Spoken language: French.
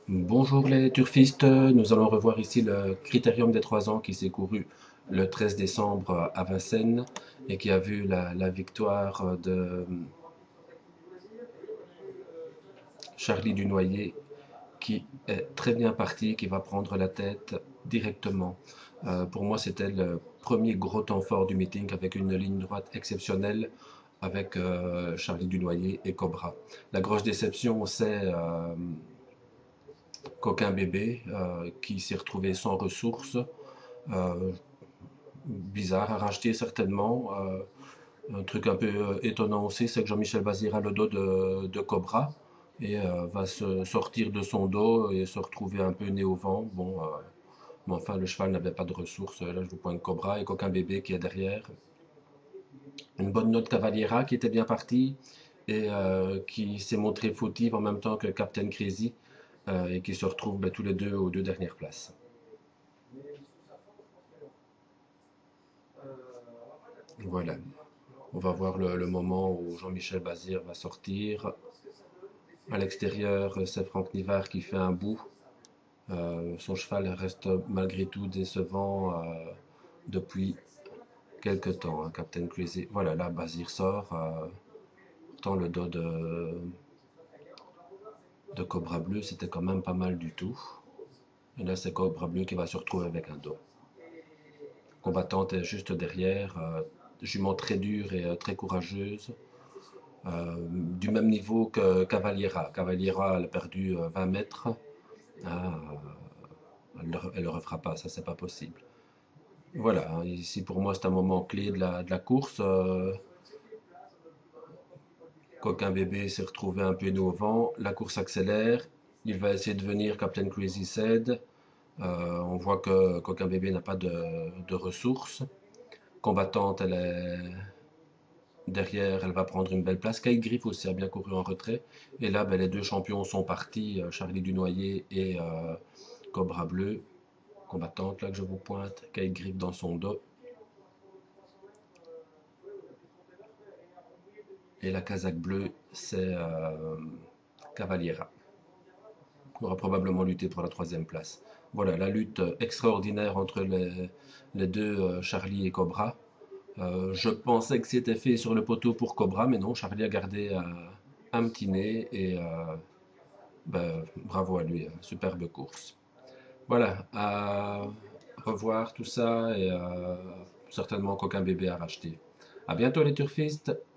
Bonjour les turfistes, nous allons revoir ici le Critérium des 3 ans qui s'est couru le 13 décembre à Vincennes et qui a vu la victoire de Charlie Dunoyer qui est très bien parti, qui va prendre la tête directement. Pour moi, c'était le premier gros temps fort du meeting avec une ligne droite exceptionnelle avec Charlie Dunoyer et Cobra. La grosse déception, c'est Coquin Bébé qui s'est retrouvé sans ressources. Euh, Bizarre à racheter certainement. Un truc un peu étonnant aussi, c'est que Jean-Michel Bazir a le dos de Cobra et va se sortir de son dos et se retrouver un peu nez au vent. Bon, mais enfin, le cheval n'avait pas de ressources. Là, je vous pointe Cobra et Coquin Bébé qui est derrière. Une bonne note Cavaliera qui était bien partie et qui s'est montré fautive en même temps que Captain Crazy et qui se retrouvent tous les deux aux deux dernières places. Voilà. On va voir le moment où Jean-Michel Bazir va sortir. À l'extérieur, c'est Franck Nivard qui fait un bout. Son cheval reste malgré tout décevant depuis quelques temps, hein, Captain Crazy. Voilà, là, Bazir sort. Pourtant, le dos de Cobra Bleu, c'était quand même pas mal du tout. Et là, c'est Cobra Bleu qui va se retrouver avec un dos. Combattante est juste derrière. Jument très dure et très courageuse. Du même niveau que Cavaliera. Cavaliera, elle a perdu 20 mètres. Ah, elle le refera pas, ça c'est pas possible. Voilà, hein, ici pour moi c'est un moment clé de la course. Coquin Bébé s'est retrouvé un peu innovant, la course accélère, il va essayer de venir Captain Crazy cède. On voit que Coquin Bébé n'a pas de ressources. Combattante, elle est derrière, elle va prendre une belle place. Kate Griff aussi a bien couru en retrait. Et là, les deux champions sont partis, Charlie Dunoyer et Cobra Bleu. Combattante, là que je vous pointe. Kate Griff dans son dos. Et la casaque bleue, c'est Cavaliera. On aura probablement lutté pour la troisième place. Voilà, la lutte extraordinaire entre les deux, Charlie et Cobra. Je pensais que c'était fait sur le poteau pour Cobra, mais non, Charlie a gardé un petit nez et bravo à lui, superbe course. Voilà, à revoir tout ça et certainement qu'aucun bébé à racheter. À bientôt les turfistes!